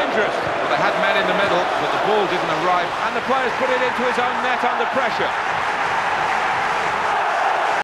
dangerous. Well, they had men in the middle, but the ball didn't arrive, and the players put it into his own net under pressure.